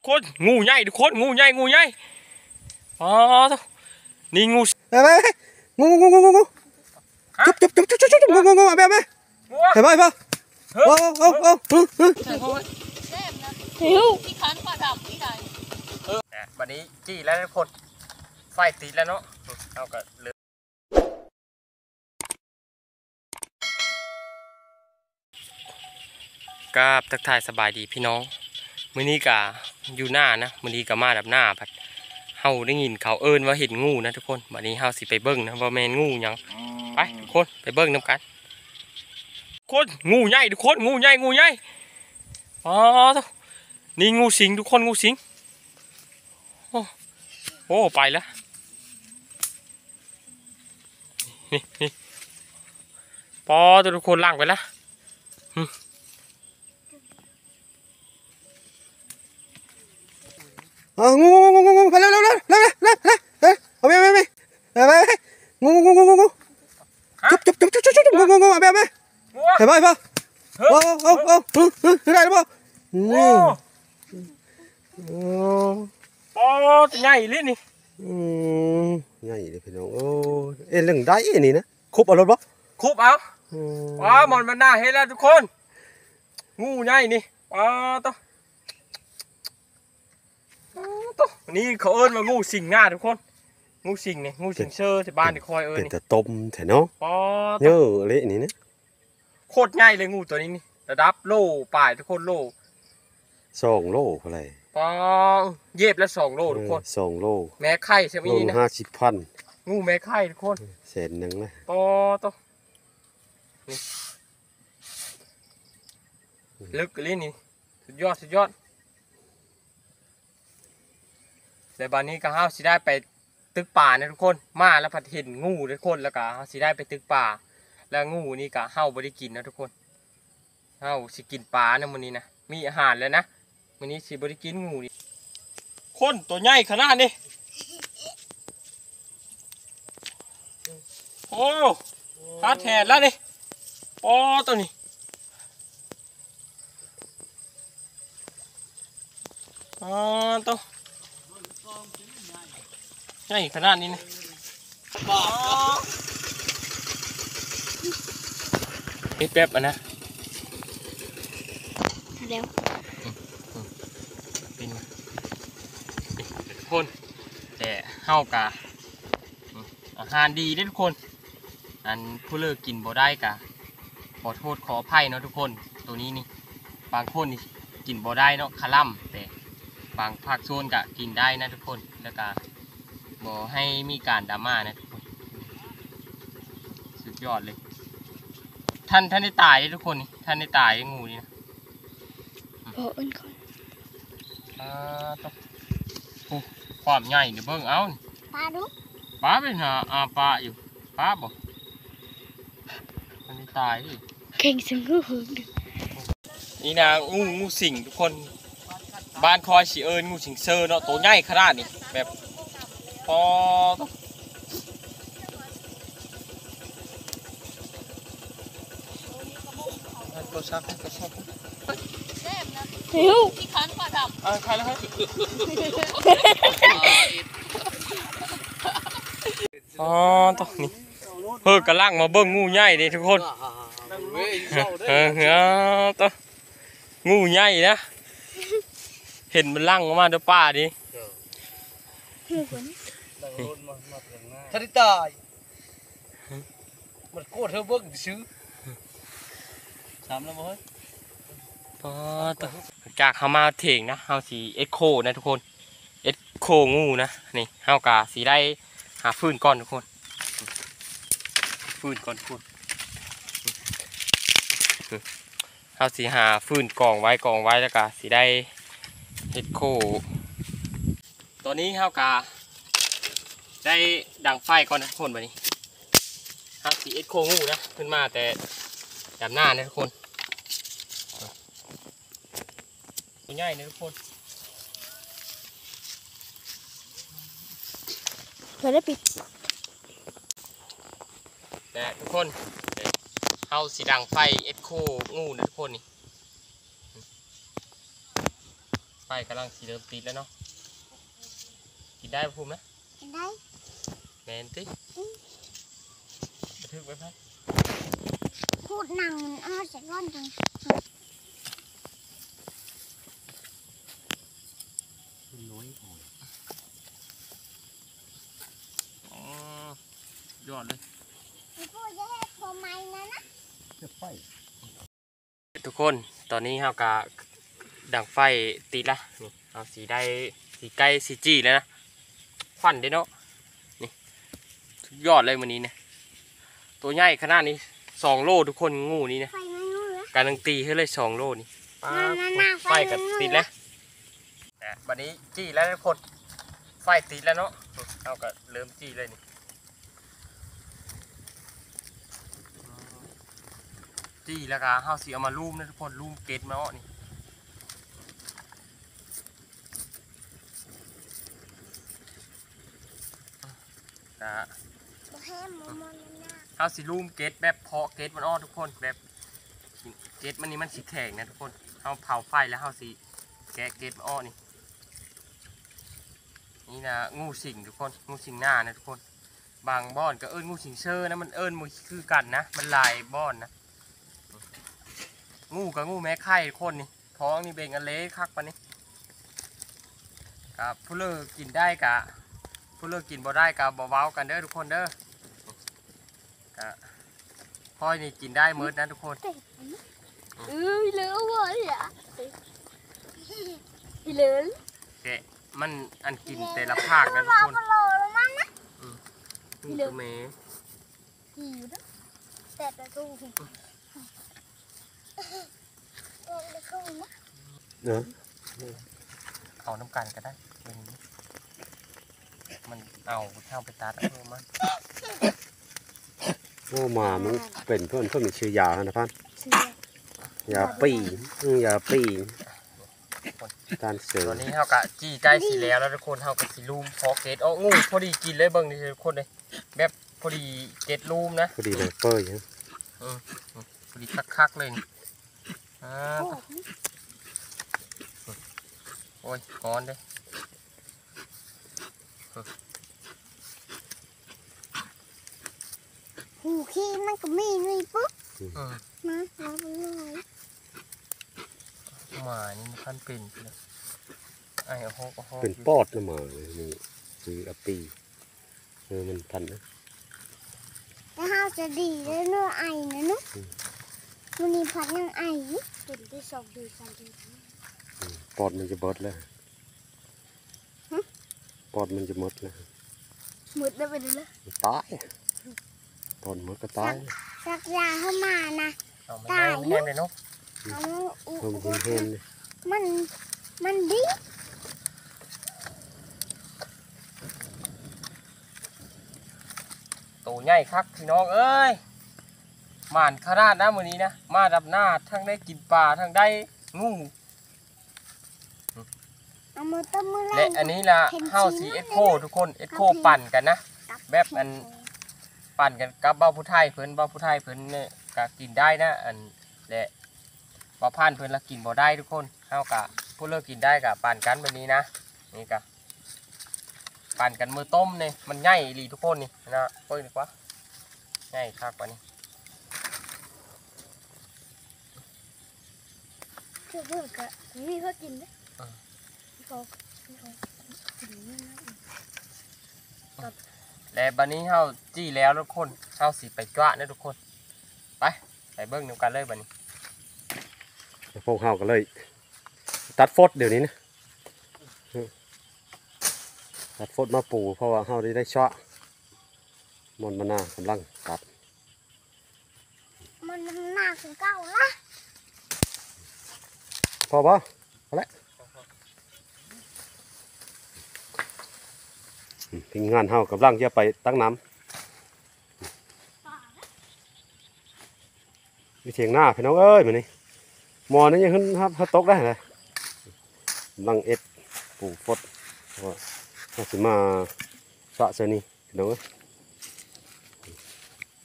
คนงูใหญ่ทุกคนงูใหญ่อ๋อนี่งูไปงูจุ๊บงูไปเห็นไหมโอ้หิวที่คันปลาดำที่ใดวันนี้จี้แล้วทุกคนไฟติดแล้วเนาะเอาก็เลยก็ทักทายสบายดีพี่น้องมื้อนี้กะอยู่หน้านะมื้อนี้กะมาดับหน้าผัดเฮาได้ยินเขาเอิ้นว่าเห็นงูนะทุกคนวันนี้เฮาสิไปเบิ่งนะว่าแม่นงูหยังไปทุกคนไปเบิ่งนำกันคนงูใหญ่ทุกคนงูใหญ่อ๋อนี่งูสิงทุกคนงูสิงโอ้ไปแล้วนี่ปอทุกคนล่างไปแล้วงูไปเร็วเอาไปงูจุ๊บงูไปไหมเห็นไหมพ่อได้หรือเปล่านี่ปอใหญ่เลยนี่ใหญ่เลยพี่น้องโอ้เรื่องได้นี่นะคุบเอารถบ่คุบเอาว้ามันน่าเห็นแล้วทุกคนงูใหญ่นี่ว้าตัวนี่เขาเอิ้นว่างูสิงหน้าทุกคนงูสิงเนี่ยงูสิงเชอร์ที่บ้านที่คอยเอิ้นเป็นแต่ต้มแถวเนาะเยอะเลยนี่นะโคตรใหญ่เลยงูตัวนี้นี่ระดับโลป่ายทุกคนโล 2 โลอะไรปอเย็บแล้ว2 โลทุกคน 2 โลแม่ไข่ใช่ไหมนี่นะ 50,000 งูแม่ไข่ทุกคน 100,000นะปอตัวลึกเลยนี่สุดยอดแต่บ้านนี้ก็เฮาสิได้ไปตึกป่านะทุกคนมาแล้วผัดเห็นงูทุกคนแล้วก็เฮาสิได้ไปตึกป่าแล้วงูนี่ก็เฮาบ่ได้กินนะทุกคนเฮาสิกินปลานะมื้อนี้นะมีอาหารแล้วนะมื้อนี้สิบ่ได้กินงูนี่คนตัวใหญ่ขนาดนี้โอ้หาแทนแล้วนี่ปอตัวนี้ตัวใช่ขนาดนี้นะนี่แป๊บอ่ะนะเร็วเป็นคนแต่เฮากะอาหารดีได้ทุกคนอันผู้เลิกกินบ่ได้กะขอโทษขออภัยเนาะทุกคนตัวนี้นี่บางคนนี่กินบ่ได้เนาะคาล่ำแต่บางภาคโซนกะกินได้นะทุกคนแล้วก็บ่ให้มีการดราม่านะทุกคนสุดยอดเลยท่านได้ตายทุกคนนี่ท่านได้ตายงูนี่นะโอ้อ้นก่อนต้องความใหญ่เดี๋ยวเบิ่งเอาปลาดูปลาเป็นหาปลาอยู่ปลาบ่ท่านได้ตายดิเข่งซึ่งก็หึงนี่นะงูสิงทุกคนบ้านคอยสิเอิญงูสิงเซอร์เนาะตัวใหญ่ขนาดนี้แบบพอตัวซักหิวที่คันปลาดำใครแล้วครับตัวนี้เพิ่งกระลังมาเบิ้งงูใหญ่ดิทุกคนตัวงูใหญ่นะเห็นมันลั่งออกมาเด้อป้าดิทันตายมันโคตรเธอเบิ้งซื้อ3แล้วมั้ยจากเฮามาเถงนะเฮาสีเอ็กโคนะทุกคนเอ็กโคงูนะนี่เฮากะสีได้หาฟืนก่อนทุกคนฟืนก่อนคุณเฮาสีหาฟืนกองไว้แล้วก็สีได้เอ็กโคตอนนี้เฮากะได้ดังไฟก่อนนะทุกคนวันนี้เฮาสีเอ็กโคงูนะขึ้นมาแต่จับหน้านะทุกคนง่ายนะทุกคนเราได้ปิดแต่ทุกคนเฮาสีดังไฟเอ็กโคงูนะทุกคนนี่ไปกำลังสีเริ่มติดแล้วเนาะกินได้ภูมินะได้แมนติกระทึกไว้ไฟพูดหนังเอาใส่ก้อนจังน้อยอ่อนอ๋อยอดเลยพูดจะให้พอไหมนะจะไฟทุกคนตอนนี้เฮากะดังไฟติดละนี่เอาสีได้สีใกล้สีจีแล้วนะควันเด้เนาะนี่สุดยอดเลยวันนี้เนี่ยตัวใหญ่ขนาดนี้2 โลทุกคนงูนี่นะไฟไม่รู้เหรอการังตีให้เลย2 โลนี่ป๊าบน่าๆไฟกับติดแล้ววันนี้จี้แล้วทุกคนไฟติดแล้วเนาะเอาก็เริ่มจี้เลยนี่จี้แล้วก็เฮาสิเอามาลูมนะทุกคนลูมเกล็ดมาอ้อนี่ก็ให้หมูมันน่าเฮาสิลูมเกล็ดแบบเพาะเกล็ดมันอ้อทุกคนแบบเกล็ดมันนี่มันสิแข็งนะทุกคนเฮาเผาไฟแล้วเฮาสิแกะเกล็ดมันอ้อนี่นี่นะงูสิงทุกคนงูสิงหน้านะทุกคนบางบ้อนก็เอิ้นงูสิงเชอร์นะมันเอิ้นมือคือกันนะมันลายบ้อนนะงูกับงูแม่ไข่ทุกคนนี่ท้องนี่เบ่งอันเล็กคักปะนี่กับผู้เลิกกินได้กะผู้เลิกกินบ่ได้กะบ่เว้ากันเด้อทุกคนเด้อกะพ่อยนี่กินได้เมิดนะทุกคนเหลือวะเนี่ยเหลือแกะมันอันกินแต่ละภาคนะทุกคนโลแล้วมั้งนะงูตัวเมหิวนะแต่ประตูหิวนะเนาะเอาน้ำกันก็ได้เดี๋ยวนี้มันเอาเข้าไปตัดเอามันโอ้มามันเป็นเพื่อนมีชื่อยานะพันเชื่อยาปียาปีการเสือตอนนี้เฮากะจี้ใกล้สีแล้วทุกคนเฮากะสีลูมพอเกตงูพอดีกินเลยเบิ่งนี่ทุกคนเลยแบบพอดีเกตลูมนะพอดีเลยเป้ยฮะพอดีคักๆเลยนี่โอ้ยก้อนเด้หูขี้มันก็มีนี่ปุ๊บอืมนะเอาไปเลยหมานี่มันคันเป็นเลยไอ้โหโอ้โหเป็นปอดนะมานี่คืออปีมันพันนะแล้วเราจะดีแล้วเนื้อไอนะนุ๊กมันนี่พัดยังไอตุ่นที่สองดีกันดีปอดมันจะเบิดแล้วปอดมันจะหมดแล้วหมดแล้วไปเลยตายปอดหมดก็ตายสักยาเข้ามานะเอาไม่ได้ไม่แห้งเลยเนาะเอาลงพื้นเห็นมันดีตัวใหญ่คักพี่น้องเอ้ยหมานขนาดนะมื้อนี้นะมาดับหน้าทั้งได้กินปลาทั้งได้งูเอามือต้มมือและอันนี้ล่ะเฮาสีเอ็ดโคทุกคนเอ็ดโคปั่นกันนะแบบอันปั่นกันกับเบ้าผู้ไทยเพิ่นเบ้าผู้ไทยเพิ่นเนี่ยก็กินได้นะอันและบ่ผ่านเพิ่นละกินบ่ได้ทุกคนเฮากะผู้เลิกกินได้กะปั่นกันแบบนี้นะนี่กะปั่นกันมือต้มนี่มันใหญ่อีหลีทุกคนนี่นะเปิ้ลดีกว่าใหญ่คักกว่านี้คือเพื่อนก็มีเพื่อกินนะเขากินนี่นะและบัดนี้เฮาจี้แล้วทุกคนเฮาสิไปจ้วะนะทุกคนไปเบิ่งนำกันเลยบัดนี้พวกเฮาก็เลยตัดฟดเดี๋ยวนี้นะตัดฟดมาปูเพราะว่าเฮาได้เชาะมันมานากำลังตัดมันหนักถึงเก่าละพอป่ะพอแล้วทีมงานเฮากำลังจะไปตั้งน้ำวิเทียงหน้าพี่น้องเอ้ยมานี่มอนี่ยังขึ้นครับตกได้เลยกำลังเอ็ดปูฟดว่าเราสิมาสะเสนี่พี่น้องเอ้ย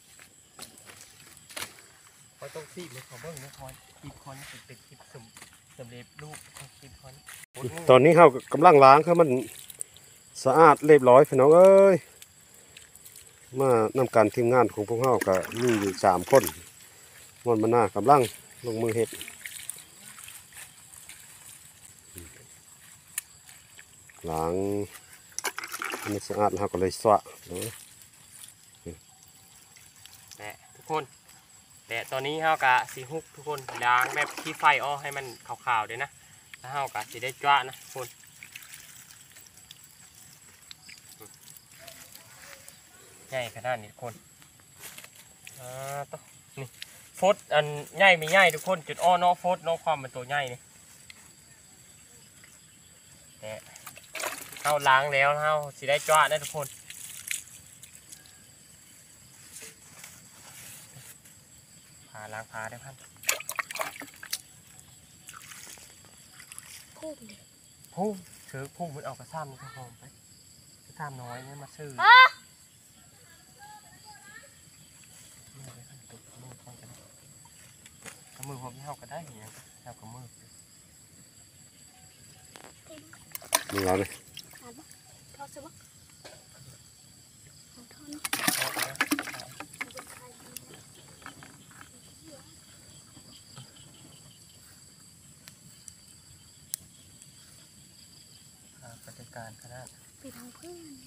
คอยต้องซีบเลยขอเบิ่งนะคอยคลิปคอยเป็นคลิปสมสำเร็จรูปของคลิปคนตอนนี้เรากำลังล้างให้มันสะอาดเรียบร้อยพี่น้องเอ้ยมานำการทีมงานของพวกเราก็มีอยู่3 คนมันมาหน้ากำลังลงมือเฮ็ดล้างให้มันสะอาดแล้วเราก็เลยสวะเนาะแหละทุกคนแต่ตอนนี้เฮากะสีฮุกทุกคนล้างแบบที่ไฟอ้อให้มันขาวๆเดี๋ยวนะแล้วเฮากะสิได้จ้านะทุกคนใหญ่ขนาดนี้ทุกคนต้องนี่ฟดอันใหญ่ไม่ใหญ่ทุกคนจุดอ้อเนาะฟดเนาะความเป็นตัวใหญ่นี่แต่เฮาล้างแล้วเฮาสิได้จ้านะทุกคนล้างพาได้พันพุ่งเลยพุ่งซื้อพุ่งมันออกกระซ้ำนี่ครับผมไปกระซ้ำน้อยเนี่ยมาซื้อมือผมที่เท่ากันได้อย่างเงี้ยเท่ากับมือมึงเอาเลยทอดซะบ้างทอดเนาะปฏิการขนาดไปทางเพื่อน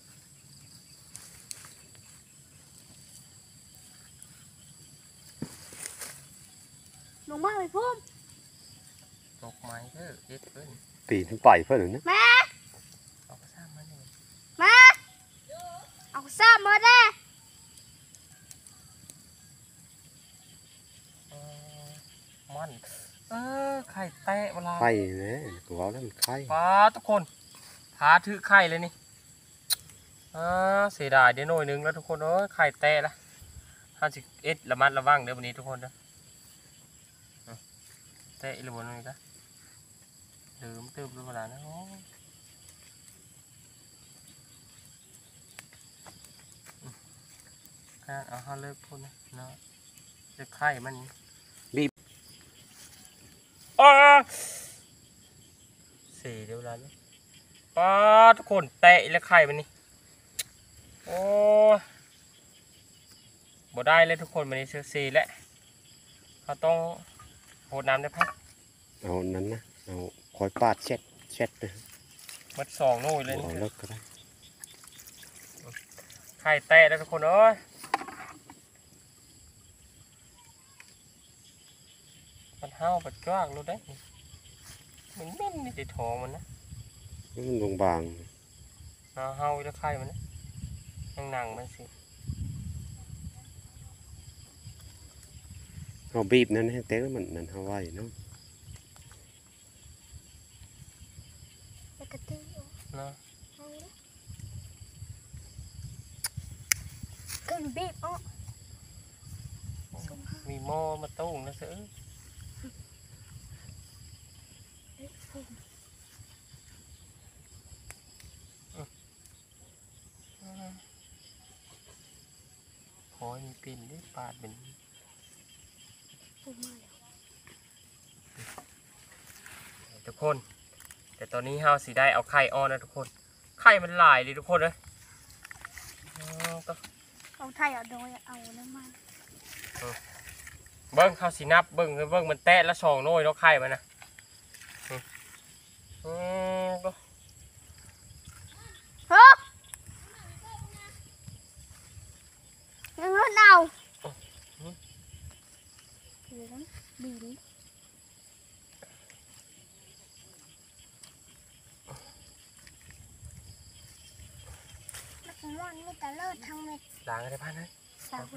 ลงมาไปพุ่มตกไม้เด้อเอ็ดเพิ่นปีนขึ้นไปเพื่อนนะแม่ออกกระซ้ำมันเลยแม่เอาซ้ำมาได้มันไข่แตะเวลาไข่เนี่ยกูเอาแล้วมันไข่ปลาทุกคนพาถือไข่เลยนี่เสียดายเดี๋ยวหน่อยนึงแล้วทุกคนเอ้ยไข่แตะละ50เอ็ดระมัดระวังเดี๋ยววันนี้ทุกคนนะแตะอีกแล้วบนนี้ก็ลืมตืบดูเวลานะเอาห้าเลิกพ่นนะเนาะเลิกไข่มันบีบสี่เดี๋ยวเวลานี้ปลาทุกคนแตะอีกแล้วไข่มันนี่โอ้บ่ได้เลยทุกคนมันนี่ซีแล้วเขาต้องโหดน้ำได้พักเอานั้นนะเอาคอยปาดเช็ดนะมัด2 นู่นเลยเอานี่เลิกก็ได้ไข่แตะแล้วทุกคนเอ้ยมันเห่าปัดจ้างรู้ได้มันเม่นนี่ติดท้องมันนะนี่มันบางเห่าแล้วไข่มันนะหนังมันสิๆเอาบีบนั่นให้เต้มันนั่นเอาไว้เนาะแล้วก็ตีออกเนาะเอาเลยกันบีบออกมีหม้อมาตุ้งนะเสือเอ้ยพุ่งขอให้มีปิ่นได้ปาดเป็นพุ่งมาแล้วทุกคนแต่ตอนนี้เฮาสิได้เอาไข่ออนนะทุกคนไข่มันหลายเลยทุกคนเลยก็เอาไทยเอาโดยเอาน้ำมันเบิ้งเขาสินับเบิ้งมันแตะละ2 โน่ยเนาะไข่มันนะก็เฮ้ยยังเงินเอาเหลืองบีบมันมีแต่เลือดทั้งเม็ดล้างได้พันนะสาว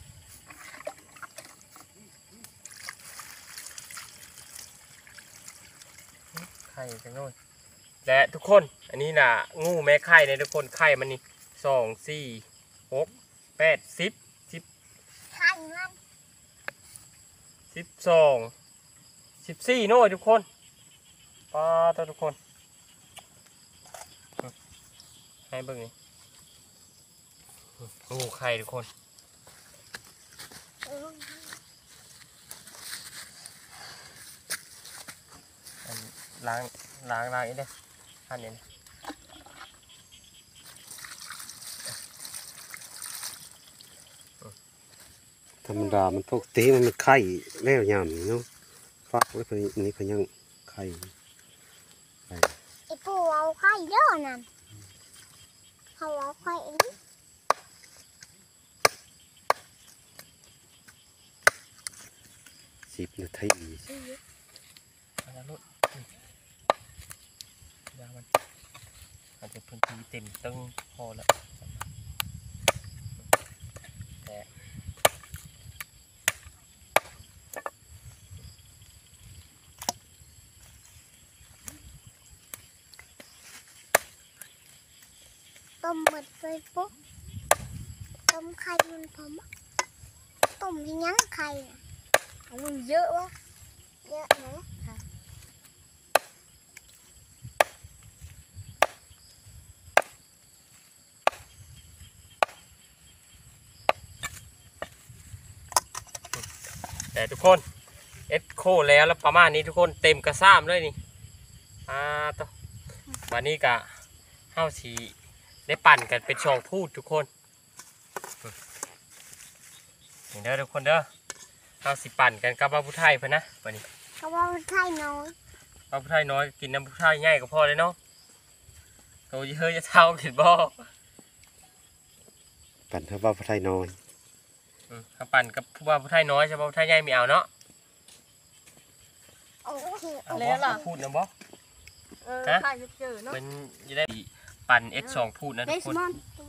ไข่จังโน่ยและทุกคนอันนี้น่ะงูแม่ไข่เนี่ยทุกคนไข่มันนี่2 4 6 8 10 ไข่มัน 12 14 โน่ยทุกคนป้าตัวทุกคนให้เบิ่งนี่งูไข่ทุกคนเออล้างอีกเด้ออันนี้นะธรรมดามันปกติมันไข่แล้วยามนี้เนาะฟักไว้เพิ่นนี่เพิ่นยังไข่ไอ้ปูเอาไข่เยอะนั่นเขาเอาไข่เอง 10 นาทีเอาละลูกยามันอาจจะพื้นที่เต็มตึ้งพอแล้วแต่ต้มหมดไปปุ๊บต้มไข่มันพอมะต้มยังไข่มันเยอะวะเยอะไหมค่ะแต่ทุกคนเอ็ดโคแล้วประมาณนี้ทุกคนเต็มกระซ้ำเลยนี่ต่อวันนี้กะเฮาสีได้ปั่นกันเป็นช่องพูดทุกคนนี่เด้อทุกคนเด้อเฮาสิปั่นกันกับว่าผู้ไทยเพิ่นนะวันนี้เขาว่าไข่น้อยว่าผู้ไทยน้อยกินน้ำผู้ไทยง่ายก็พอเลยเนาะโตเยอะจะเท่ากินบ่ปั่นเท่าว่าพระไทยน้อยถ้าปั่นกับผู้ว่าผู้ไทยน้อยใช่ป่ะผู้ไทยง่ายไม่เอาเนาะโอ้โหเอาบ่พูดนะบ่ไข่เจอเนาะเป็นจะได้ปั่น S2 พูดนะทุเดกสคนมอนตัว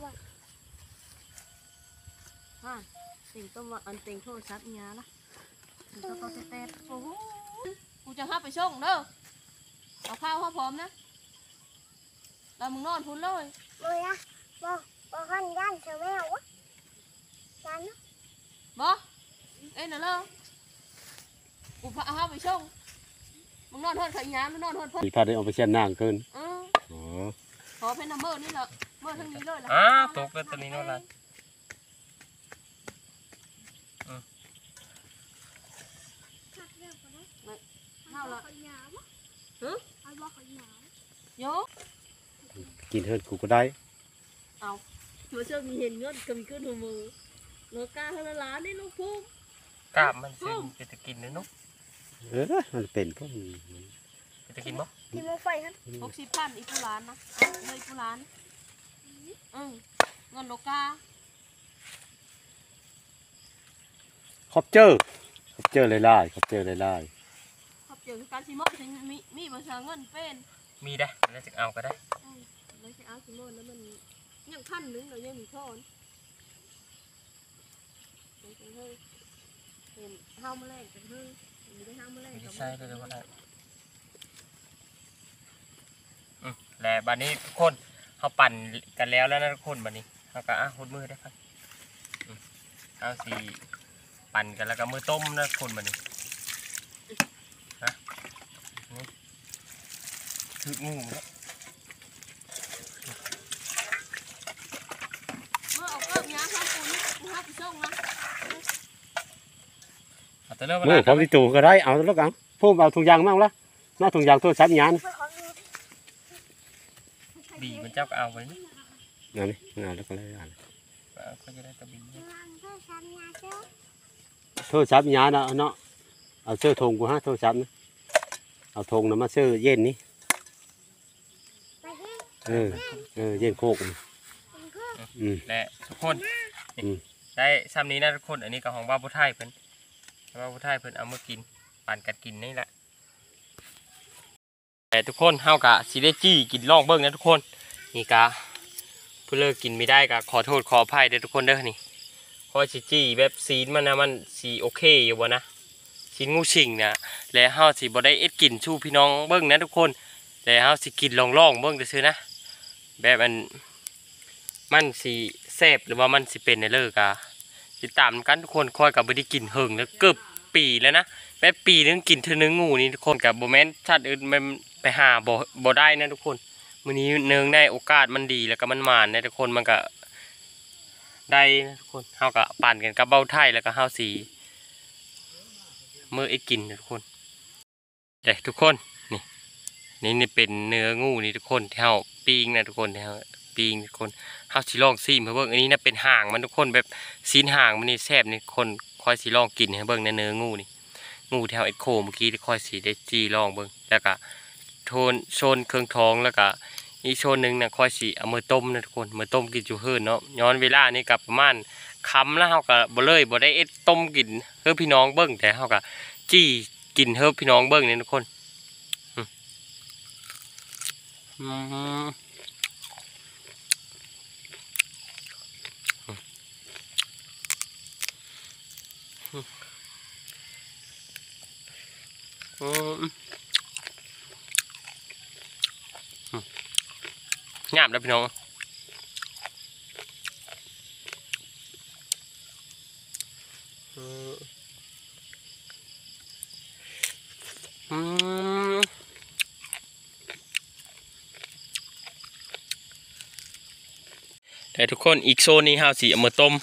ติ่งต้มว่าอันติ่งโทษซับยาละตัวโตเต้โอ้โหกูจะห้าไปช่องเด้อเอาข้าวข้าวพร้อมนะแล้วมึงนอนพุ่นเลยเลยนะบอกกันยันเสือแมววะยันบ่เอ้ยน่ะเลยกูพาข้าวไปช่องมึงนอนทอดไข่ยามึงนอนทอดพ่อมีพาได้เอาไปเชียนนางเกินอ๋ออ๋อขอเป็นน้ำเมื่อนี่แหละเมื่อทั้งนี้เลยตกแล้วตัวนี้โน่นละข้าวละเอาบอกเขาหนาวโยกินเฮิร์นกูก็ได้เมื่อเช้ามีเห็นเงินกำขึ้นหัวมือโลกาเท่าล้านนี่ลูกพุ่งกาบมันซึ่งจะกินเลยนุ๊กมันเป็นเพราะจะกินบ่ที่มันไฟครับ 60,000อีกผู้ล้านนะเลยผู้ล้านเงินโลกาคอปเจอร์ไล่ๆคอปเจอร์ไล่ขอบเจอการซิมอนมีภาษาเงินเป็นมีได้แล้วจะเอาก็ได้ไม่ใช่เอาซิมอนแล้วมันยังพันนึงเรายังมีทอนเห็นห้าวแมลงกันเฮ้ยมีได้ห้าวแมลงใช่เลยก็ได้และบัดนี้ทุกคนเขาปั่นกันแล้วนะทุกคนบัดนี้เขาก็หดมือได้ครับเอาสีปั่นกันแล้วก็มือต้มนะทุกคนบัดนี้ถืองูแล้วเมื่อเอาเกิบยาข้าวปูนี่กูห้าไปส่งนะเอาตัวเริ่มๆมือพร้อมที่ตู่ก็ได้เอาแล้วกันพุ่มเอาถุงยางมั่งละน่าถุงยางตัวซับยานบีมันเจ้าก็เอาไว้นี่นั่นนี่เอาแล้วก็เลยอ่านก็จะได้ตะบีโทษซับยานเอาเนาะเอาเสื้อธงกูฮะโทษซับนะเอาธงนะมาเสื้อเย็นนี่เย็นโคกและทุกคนได้ซ้ำนี้นะทุกคนอันนี้ก็ของว่าผู้ไทยเพิ่นว่าผู้ไทยเพิ่นเอามากินปั่นกัดกินนี่แหละแต่ทุกคนเฮากะสิได้จี้กินลองเบิ่งนะทุกคนนี่กะผู้เลิกกินไม่ได้กะขอโทษขออภัยเด้อทุกคนเด้อนี่เพราะสิจี้แบบซีนมันนะมันสีโอเคอยู่บ่นะซีนงูชิงนะและเฮาสิบ่ได้เอ็ดกินชูพี่น้องเบิ่งนะทุกคนแต่เฮาสิกินลองเบิ่งซื่อๆนะแบบมันสิแซ่บหรือว่ามันสิเป็นในเลิกอะติดตามกันทุกคนคอยกับบ่ได้กินเฮิงแล้วเกือบปีแล้วนะแม่ปีนึงกินเท่านึงงูนี่ทุกคนกับโบแมนชาติอื่นมันไปหาบ่ได้นะทุกคนมื้อนี้เนืองได้โอกาสมันดีแล้วก็มันมานนะทุกคนมันก็ได้นะทุกคนเฮาก็ปั่นกันกับเบ้าไทยแล้วก็เฮาสีมื้อไอ้กินนะทุกคนเด้ทุกคนนี่นี่เป็นเนื้องูนี่ทุกคนที่เฮาปิ้งนะทุกคนที่เฮาปิ้งทุกคนเฮาสิลองซิมให้เบิ่งอันนี้นะเป็นห่างมันทุกคนแบบซีนห่างมันนี่แซ่บนี่คนคอยสิลองกินให้เบิ่งนะเนื้องูนี่งูที่เฮาเอ็ดโคเมื่อกี้ที่คอยสิได้จี้ลองเบิ่งแล้วก็โซนเครื่องท้องแล้วก็อีกโซนหนึงน่ะคอยสิเอามือต้มนะทุกคนมือต้มกินอยู่เฮือนเนาะย้อนเวลานี่กับประมาณค่ำแล้วเฮาก็บ่ได้เอ็ดต้มกินเฮ้อพี่น้องเบิ่งแต่เฮาก็จี้กินเฮ้อพี่น้องเบิ่งนี่ทุกคนหยาบแล้วพี่น้องแต่ทุกคนอีกโซนนี้เฮาสิเอามาต้ม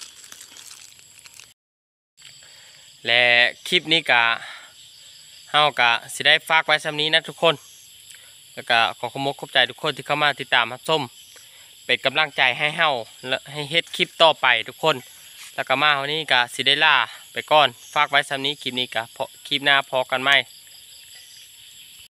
และคลิปนี้กะเฮากะสิได้ฝากไว้สำนี้นะทุกคนแล้วก็ขอขอบใจทุกคนที่เข้ามาติดตามรับชมเป็นกำลังใจให้เฮาและให้เฮ็ดคลิปต่อไปทุกคนแล้วก็มาวันนี้กะสิได้ลาไปก่อนฝากไว้สำนี้คลิปนี้กะคลิปหน้าพอกันไหม